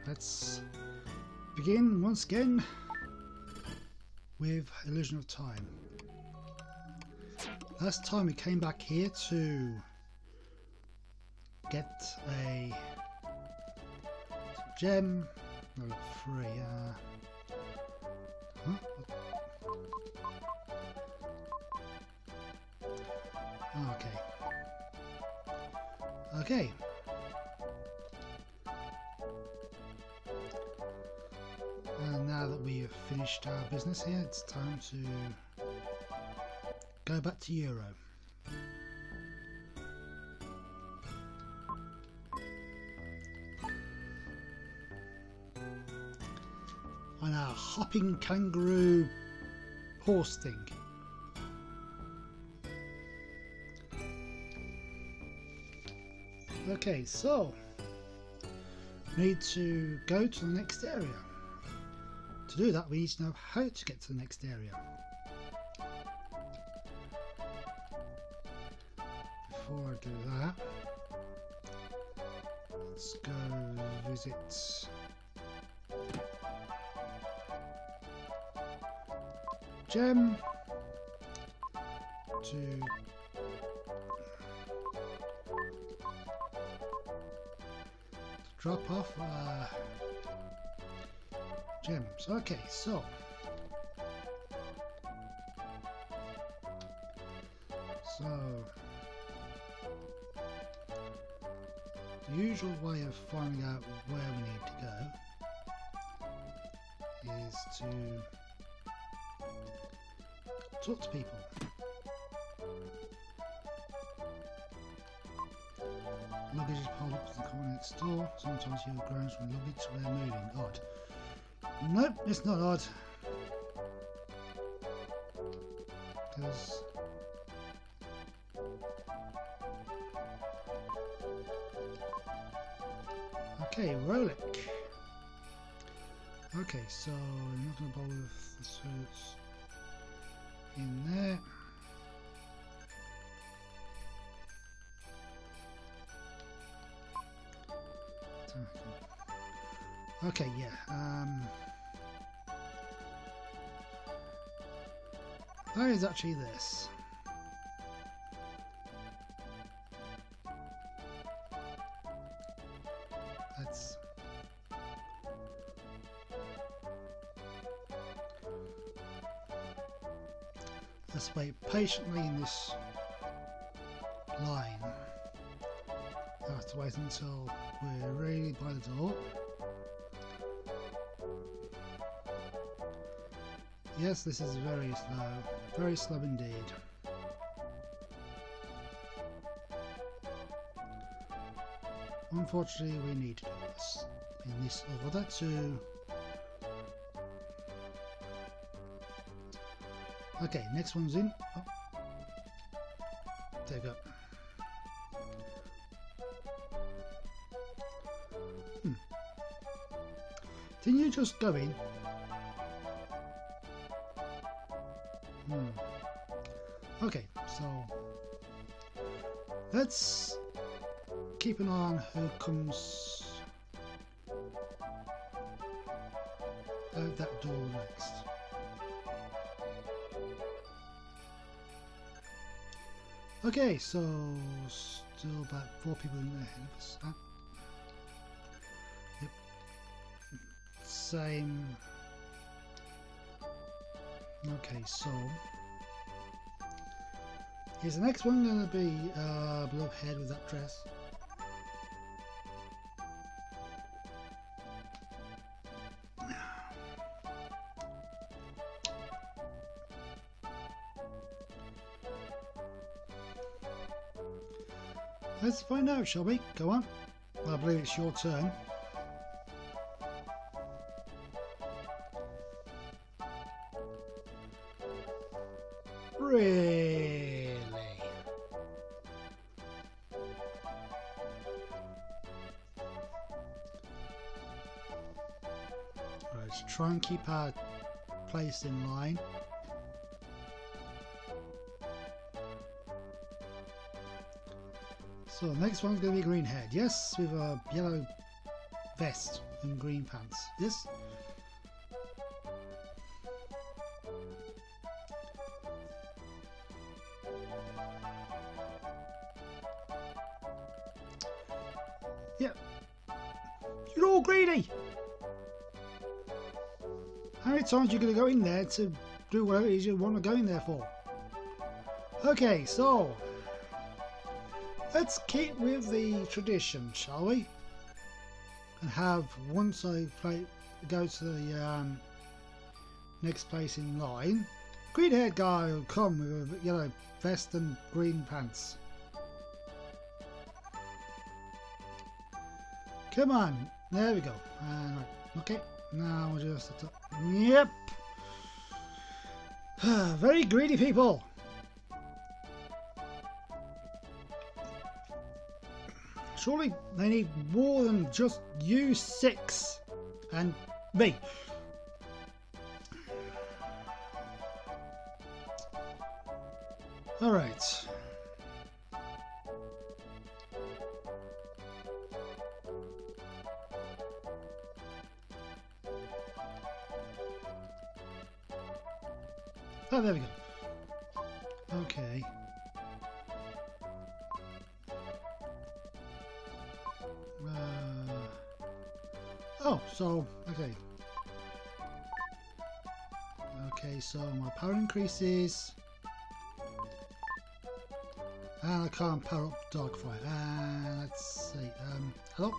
let's begin once again with Illusion of Time. Last time we came back here to get a gem. No, not free. Huh? Okay. Okay. And now that we have finished our business here, it's time to go back to Euro. On our hopping kangaroo horse thing. Okay, so we need to go to the next area. To do that, we need to know how to get to the next area. Before I do that, let's go visit Gem to drop off gems. Okay, so the usual way of finding out where we need to go is to talk to people. Luggage is piled up to the corner next door. Sometimes you hear groans from luggage when they're moving. Odd. Nope, it's not odd. Because okay, Relic. Okay, so I'm not going to bother with the suits in there. Okay, yeah. That is actually this. Let's wait patiently in this line. I have to wait until we're really by the door. Yes, this is very slow indeed. Unfortunately, we need to do this in this order to... Okay, next one's in. Oh. There you go. Didn't you just go in? Okay, so let's keep an eye on who comes out that door next. Okay, so still about 4 people in there ahead of us. Yep. Same. Okay, so is the next one going to be blue head with that dress? Let's find out, shall we? Go on. Well, I believe it's your turn. Really? Right, let's try and keep our place in line. So the next one's going to be green head. Yes, with a yellow vest. and green pants. Yes? Yep. You're all greedy! How many times are you going to go in there to do whatever it is you want to go in there for? Okay, so let's keep with the tradition, shall we? And have, once I go to the next place in line, green haired guy will come with a yellow vest and green pants. Come on, there we go. Right. Okay, now we'll just yep. Very greedy people. Surely they need more than just you 6 and me. All right. Oh, there we go. Okay. Oh, so, okay. Okay, so my power increases. And I can't power up Dogfire. And let's see. Hello?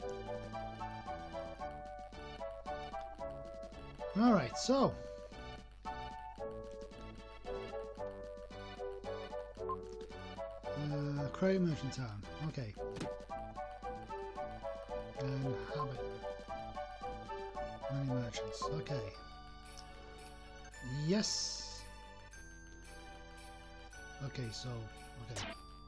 Alright, so. Crate Merchant Town. Okay. And habit. Many merchants. Okay. Yes. Okay, so okay.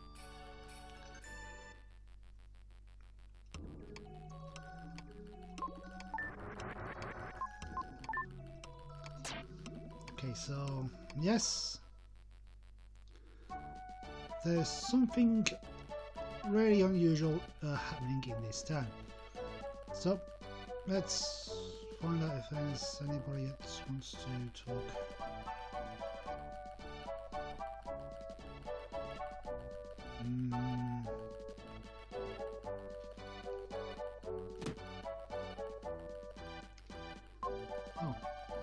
Okay, so yes. There's something really unusual happening in this town. So let's find out if there's anybody else wants to talk. Oh.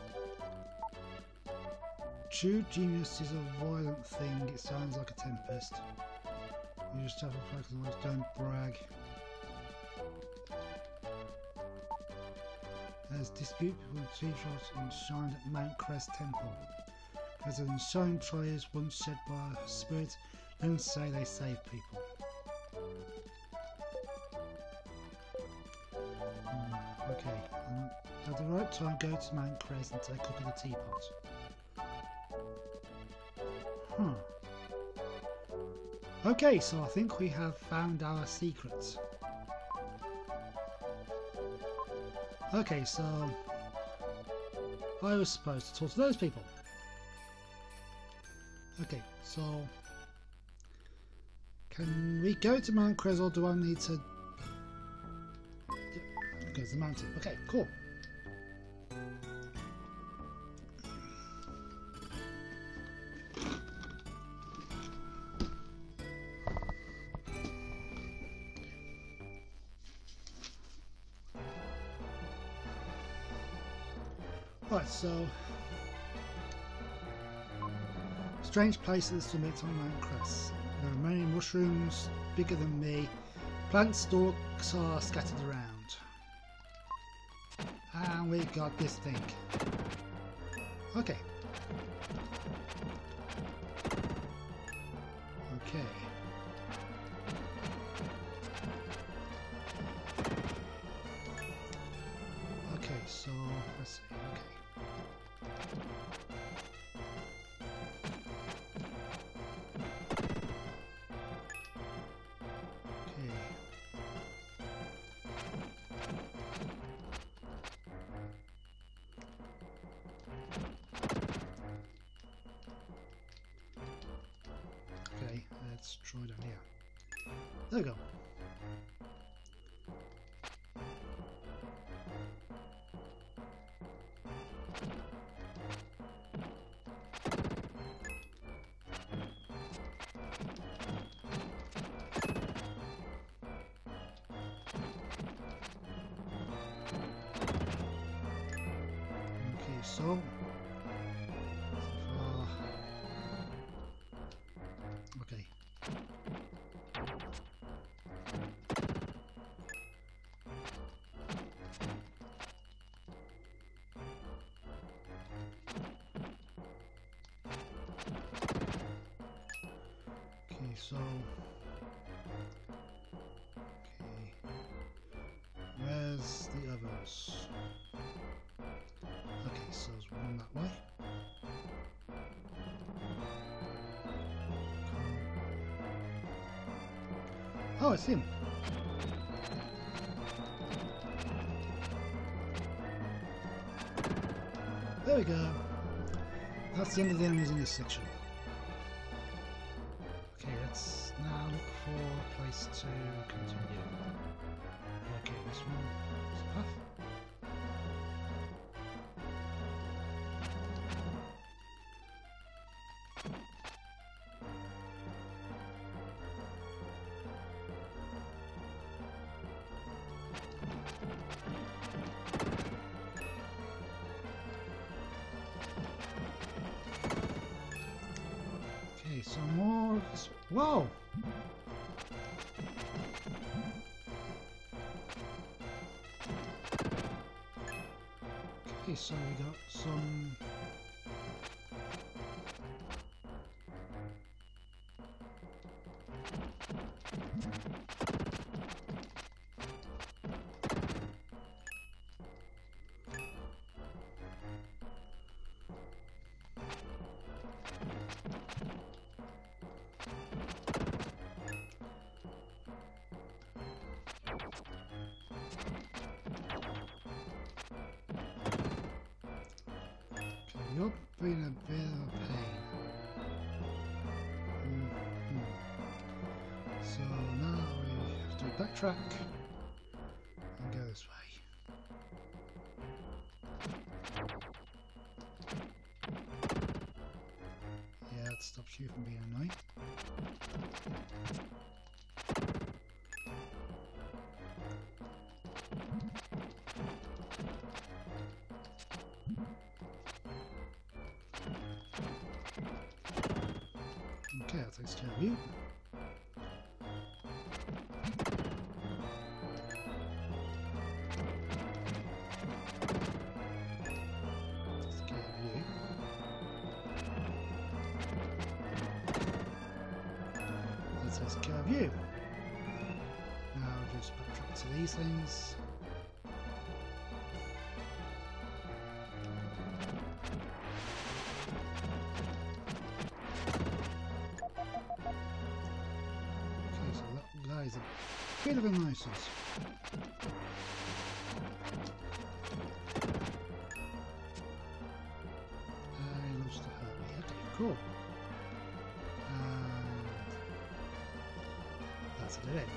True genius is a violent thing. It sounds like a tempest. You just have to focus on words, don't brag. There's dispute between tree trolls enshrined at Mount Crest Temple. Because an enshrined tree is once shed by a spirit, don't say they save people. Okay, at the right time go to Mount Crest and take a look at the teapot. Huh. Okay, so I think we have found our secrets. Okay, so I was supposed to talk to those people. Okay, so can we go to Mount Crest or do I need to go to the mountain? Okay, cool. Right, so strange places to meet on Mount Crest. There are many mushrooms bigger than me. Plant stalks are scattered around. And we got this thing. Okay. Okay. Okay, so let's see. Okay. Okay, let's try down here. There we go. so. Okay. Okay, so. Okay. Where's the others? Okay, so there's one that way. Oh, it's him. There we go. That's the end of the enemies in this section. Okay, let's now look for a place to continue. Okay, this one is a path. Okay, so more of this. Whoa! Okay, so we got some. You're being a bit of a pain. So now we have to backtrack and go this way. Yeah, that stops you from being annoying. Okay, that takes care of you. Takes care of you. That takes care of you. Now just backtrack to these things. That is a bit of a nuisance. He loves to hurt me. Okay, cool. That's a dead end.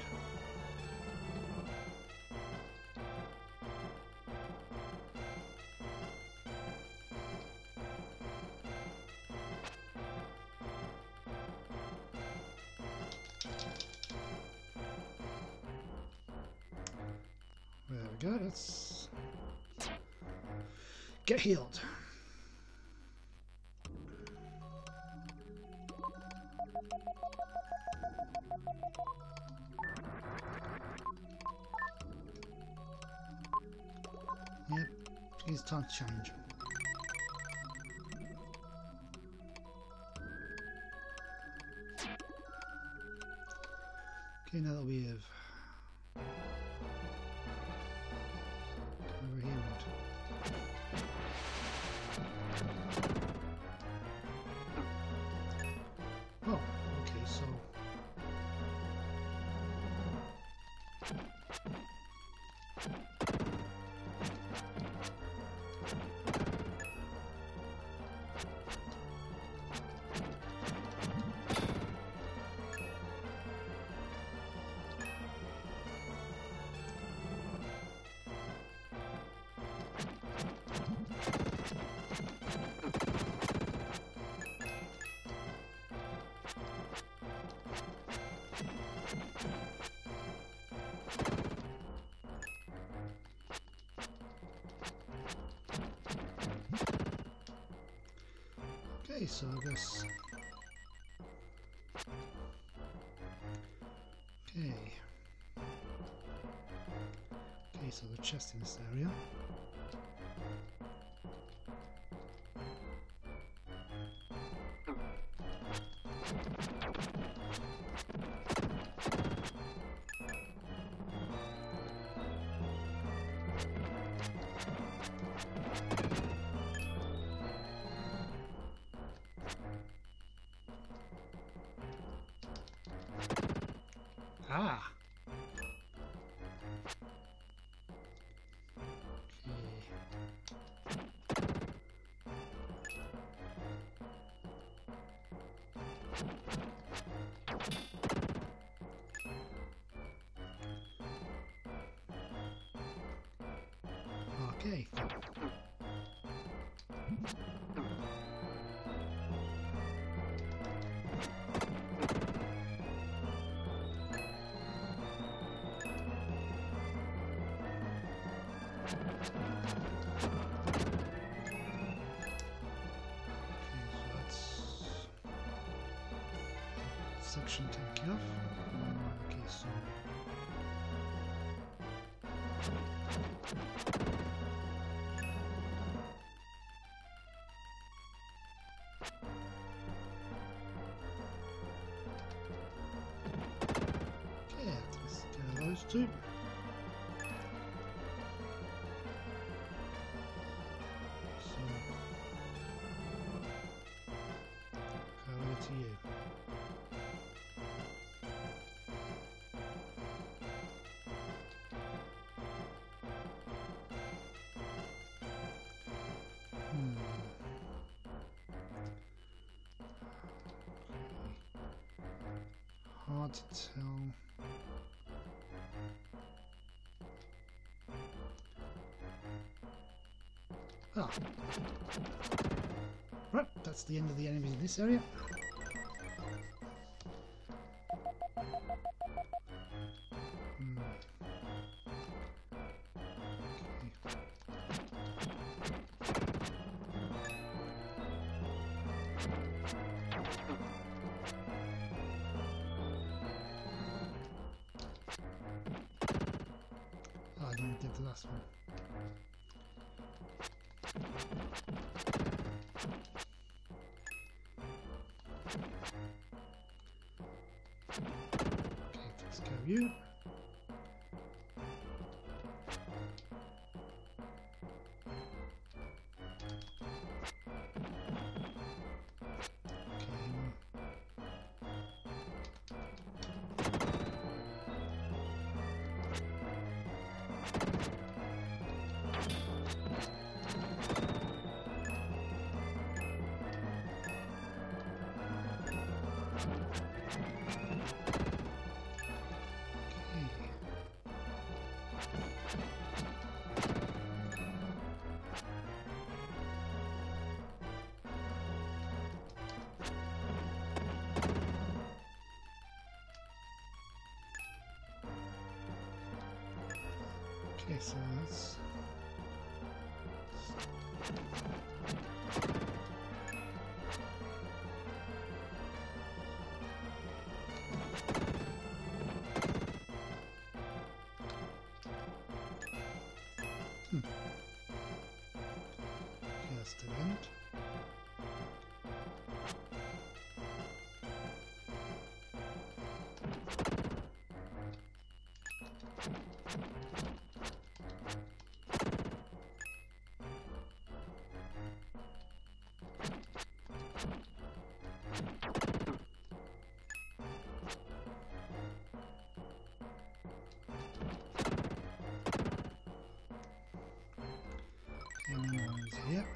There we go, let's get healed. Yep, it's time to change. Okay, now that we have over here. Oh, okay, so Okay, so I guess. Okay. Okay, so the chest in this area. Ah. Okay. Section taken off. Okay, so okay, let's get those two. So over to you. Hard to tell. Ah. Right, that's the end of the enemies in this area. I didn't get the last one. Okay, let's go you. Okay, so that's okay, that's the end. And then one is here.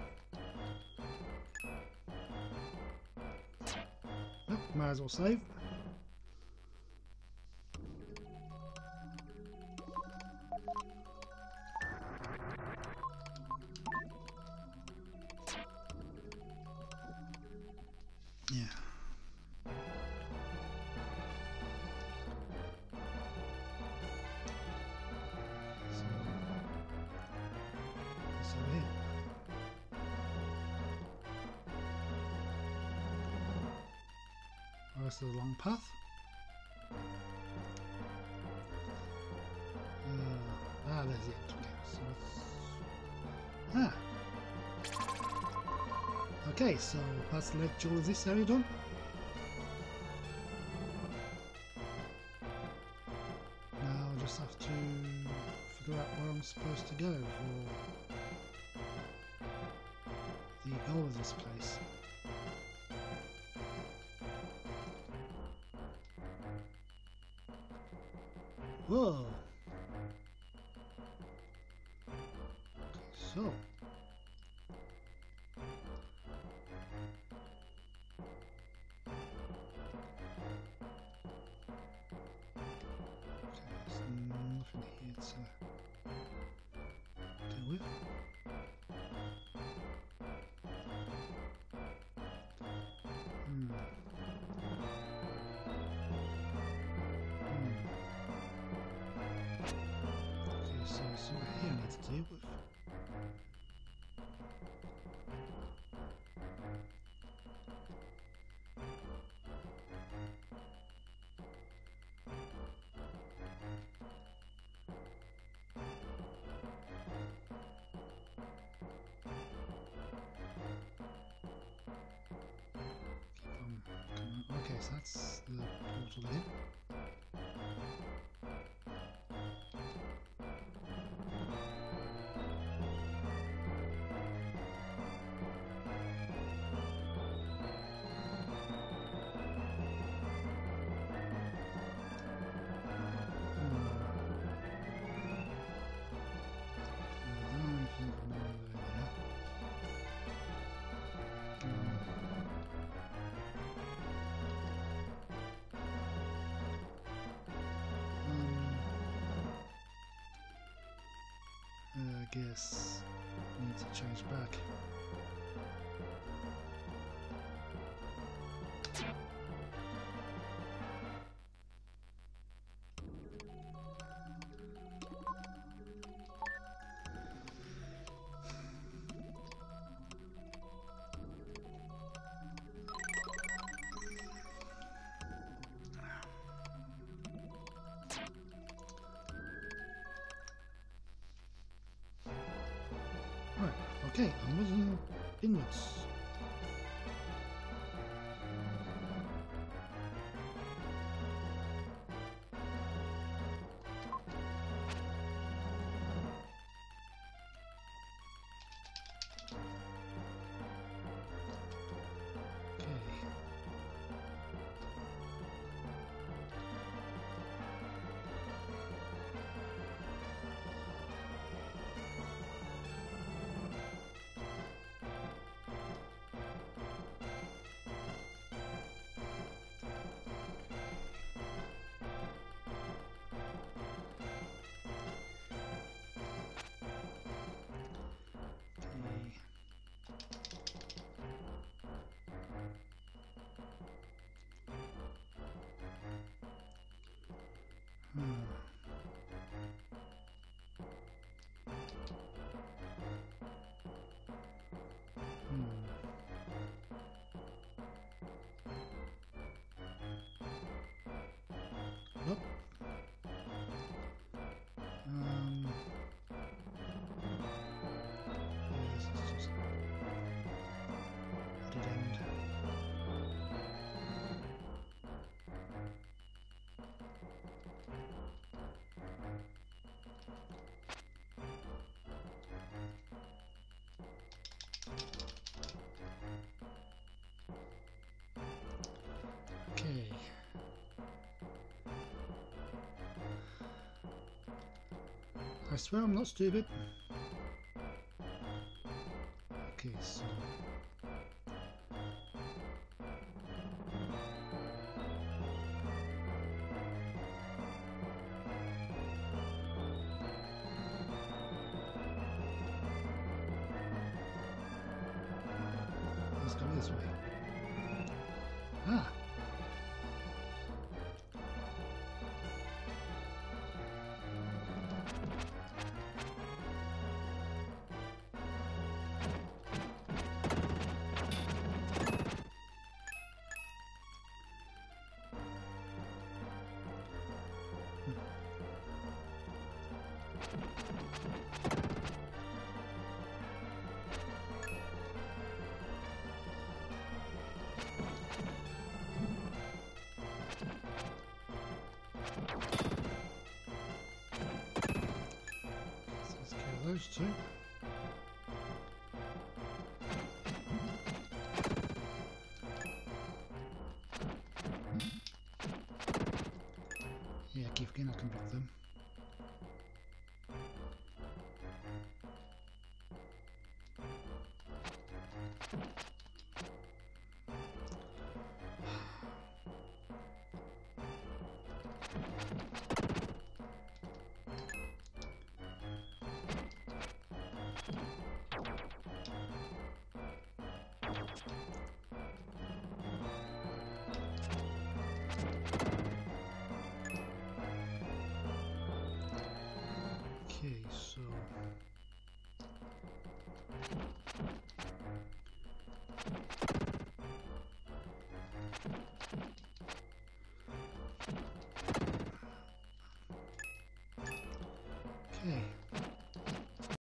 Nope, might as well save. Yeah. So here. This is a long path. There's the end. Okay, so okay, so that's the lecture of this area done. Now I just have to figure out where I'm supposed to go for the goal of this place. Whoa! So. Nothing here to deal with. Okay, so something here I need to deal with. Okay, so that's the portal here. I guess I need to change back. Right, okay, onwards and inwards. Nope. Yes, it's just a dead end. Okay. I swear I'm not stupid. Okay, so let's go this way. Ah. those two. Yeah, keep again, I can block them.